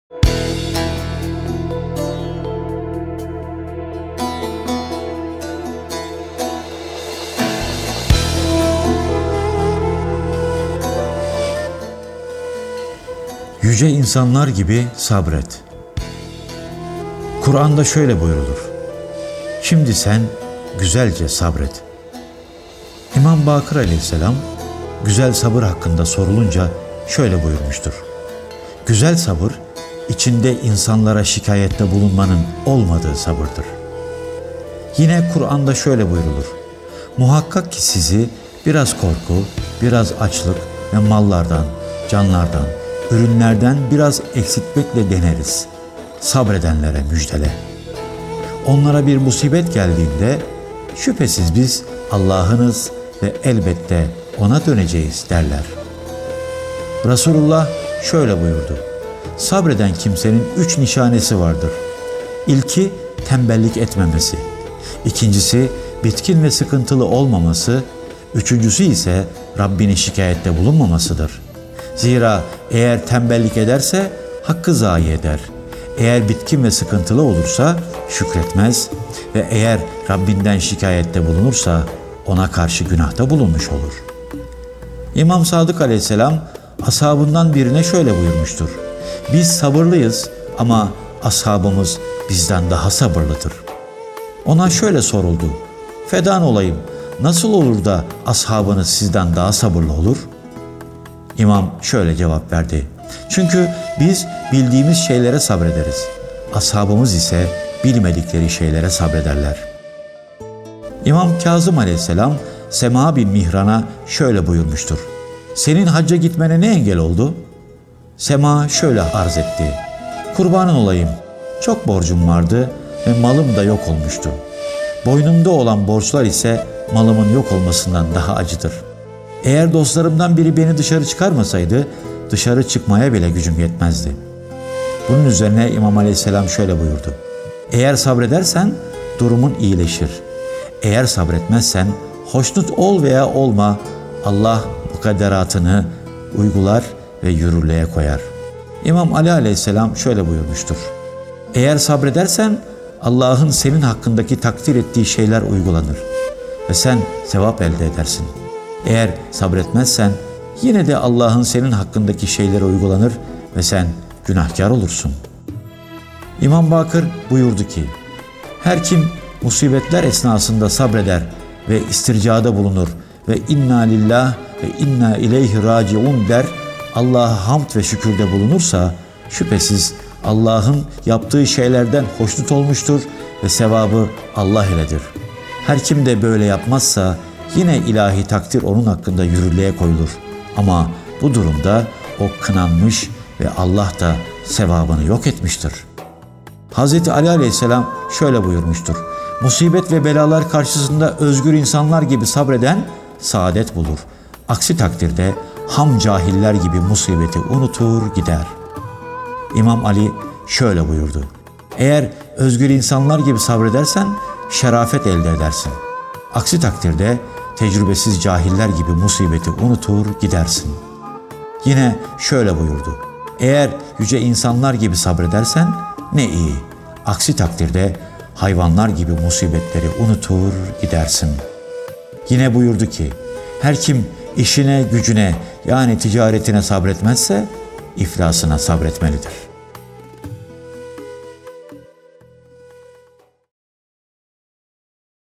Yüce insanlar gibi sabret. Kur'an'da şöyle buyrulur: Şimdi sen güzelce sabret. İmam Bakır Aleyhisselam güzel sabır hakkında sorulunca şöyle buyurmuştur: Güzel sabır, içinde insanlara şikayette bulunmanın olmadığı sabırdır. Yine Kur'an'da şöyle buyrulur: Muhakkak ki sizi biraz korku, biraz açlık ve mallardan, canlardan, ürünlerden biraz eksiltmekle deneriz. Sabredenlere müjdele. Onlara bir musibet geldiğinde şüphesiz biz Allah'ınız ve elbette ona döneceğiz derler. Resulullah şöyle buyurdu: Sabreden kimsenin 3 nişanesi vardır. İlki tembellik etmemesi. İkincisi bitkin ve sıkıntılı olmaması. Üçüncüsü ise Rabbini şikayette bulunmamasıdır. Zira eğer tembellik ederse hakkı zayi eder. Eğer bitkin ve sıkıntılı olursa şükretmez ve eğer Rabbinden şikayette bulunursa ona karşı günahta bulunmuş olur. İmam Sadık Aleyhisselam ashabından birine şöyle buyurmuştur: Biz sabırlıyız ama ashabımız bizden daha sabırlıdır. Ona şöyle soruldu: Fedan olayım, nasıl olur da ashabınız sizden daha sabırlı olur? İmam şöyle cevap verdi: Çünkü biz bildiğimiz şeylere sabrederiz. Ashabımız ise bilmedikleri şeylere sabrederler. İmam Kazım Aleyhisselam Sema bin Mihran'a şöyle buyurmuştur: Senin hacca gitmene ne engel oldu? Sema şöyle arz etti: Kurbanın olayım, çok borcum vardı ve malım da yok olmuştu. Boynumda olan borçlar ise malımın yok olmasından daha acıdır. Eğer dostlarımdan biri beni dışarı çıkarmasaydı, dışarı çıkmaya bile gücüm yetmezdi. Bunun üzerine İmam Aleyhisselam şöyle buyurdu: Eğer sabredersen durumun iyileşir. Eğer sabretmezsen hoşnut ol veya olma, Allah mukadderatını uygular ve yürürlüğe koyar. İmam Ali Aleyhisselam şöyle buyurmuştur: Eğer sabredersen Allah'ın senin hakkındaki takdir ettiği şeyler uygulanır ve sen sevap elde edersin. Eğer sabretmezsen yine de Allah'ın senin hakkındaki şeyleri uygulanır ve sen günahkar olursun. İmam Bakır buyurdu ki: Her kim musibetler esnasında sabreder ve istircada bulunur ve inna lillah ve inna ileyhi raciun der, Allah'a hamd ve şükürde bulunursa şüphesiz Allah'ın yaptığı şeylerden hoşnut olmuştur ve sevabı Allah iledir. Her kim de böyle yapmazsa yine ilahi takdir onun hakkında yürürlüğe koyulur. Ama bu durumda o kınanmış ve Allah da sevabını yok etmiştir. Hz. Ali Aleyhisselam şöyle buyurmuştur: Musibet ve belalar karşısında özgür insanlar gibi sabreden saadet bulur. Aksi takdirde ham cahiller gibi musibeti unutur gider. İmam Ali şöyle buyurdu: Eğer özgür insanlar gibi sabredersen şerafet elde edersin. Aksi takdirde tecrübesiz cahiller gibi musibeti unutur gidersin. Yine şöyle buyurdu: Eğer yüce insanlar gibi sabredersen ne iyi. Aksi takdirde hayvanlar gibi musibetleri unutur gidersin. Yine buyurdu ki: Her kim işine, gücüne yani ticaretine sabretmezse iflasına sabretmelidir.